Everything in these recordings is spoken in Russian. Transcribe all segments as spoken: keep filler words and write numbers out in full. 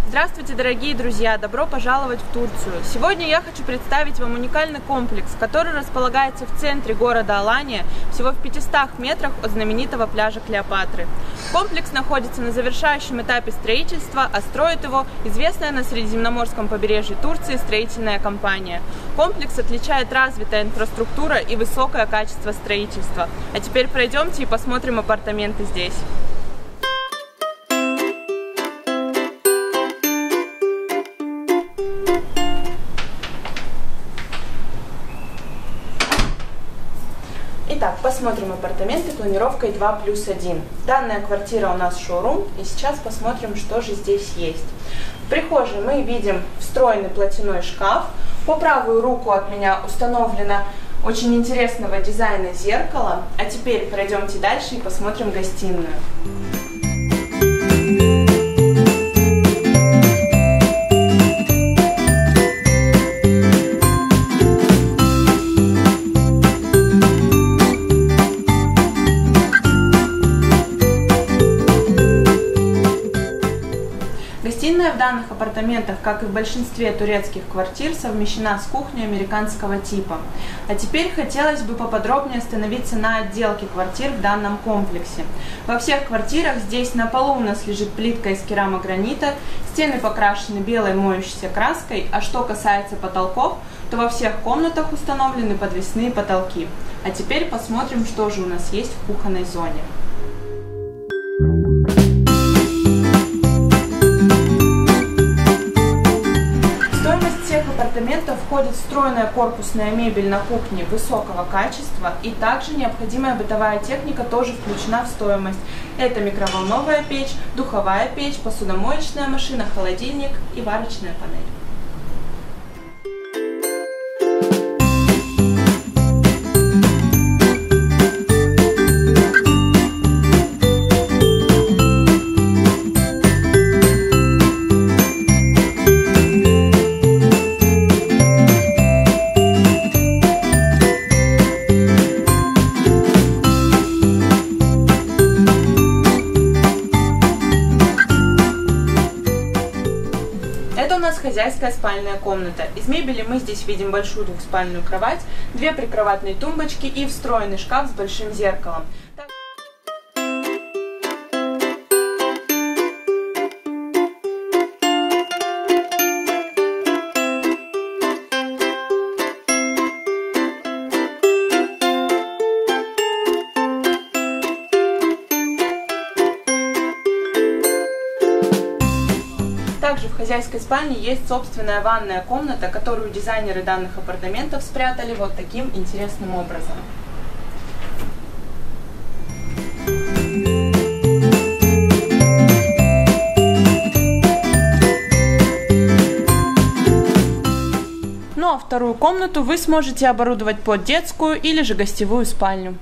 Здравствуйте, дорогие друзья! Добро пожаловать в Турцию! Сегодня я хочу представить вам уникальный комплекс, который располагается в центре города Алания, всего в пятистах метрах от знаменитого пляжа Клеопатры. Комплекс находится на завершающем этапе строительства, а строит его известная на Средиземноморском побережье Турции строительная компания. Комплекс отличает развитая инфраструктура и высокое качество строительства. А теперь пройдемте и посмотрим апартаменты здесь. Итак, посмотрим апартаменты планировкой два плюс один. Данная квартира у нас шоурум, и сейчас посмотрим, что же здесь есть. В прихожей мы видим встроенный платяной шкаф. По правую руку от меня установлено очень интересного дизайна зеркало. А теперь пройдемте дальше и посмотрим гостиную. Гостиная в данных апартаментах, как и в большинстве турецких квартир, совмещена с кухней американского типа. А теперь хотелось бы поподробнее остановиться на отделке квартир в данном комплексе. Во всех квартирах здесь на полу у нас лежит плитка из керамогранита, стены покрашены белой моющейся краской, а что касается потолков, то во всех комнатах установлены подвесные потолки. А теперь посмотрим, что же у нас есть в кухонной зоне. Апартаментов входит встроенная корпусная мебель на кухне высокого качества, и также необходимая бытовая техника тоже включена в стоимость. Это микроволновая печь, духовая печь, посудомоечная машина, холодильник и варочная панель. Это у нас хозяйская спальная комната. Из мебели мы здесь видим большую двухспальную кровать, две прикроватные тумбочки и встроенный шкаф с большим зеркалом. Также в хозяйской спальне есть собственная ванная комната, которую дизайнеры данных апартаментов спрятали вот таким интересным образом. Ну а вторую комнату вы сможете оборудовать под детскую или же гостевую спальню.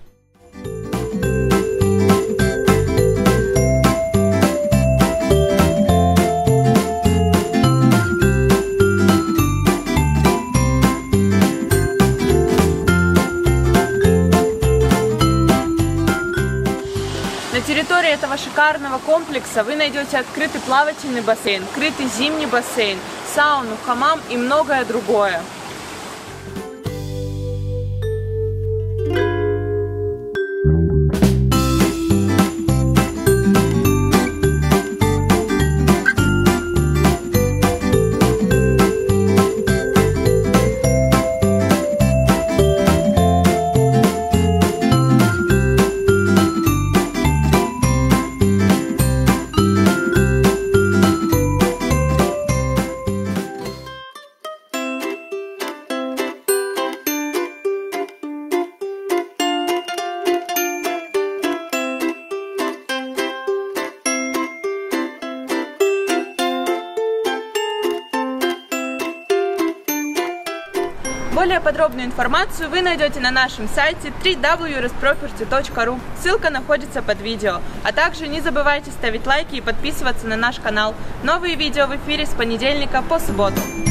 На территории этого шикарного комплекса вы найдете открытый плавательный бассейн, крытый зимний бассейн, сауну, хамам и многое другое. Более подробную информацию вы найдете на нашем сайте дабл ю дабл ю дабл ю точка юрес проперти точка ру. Ссылка находится под видео. А также не забывайте ставить лайки и подписываться на наш канал. Новые видео в эфире с понедельника по субботу.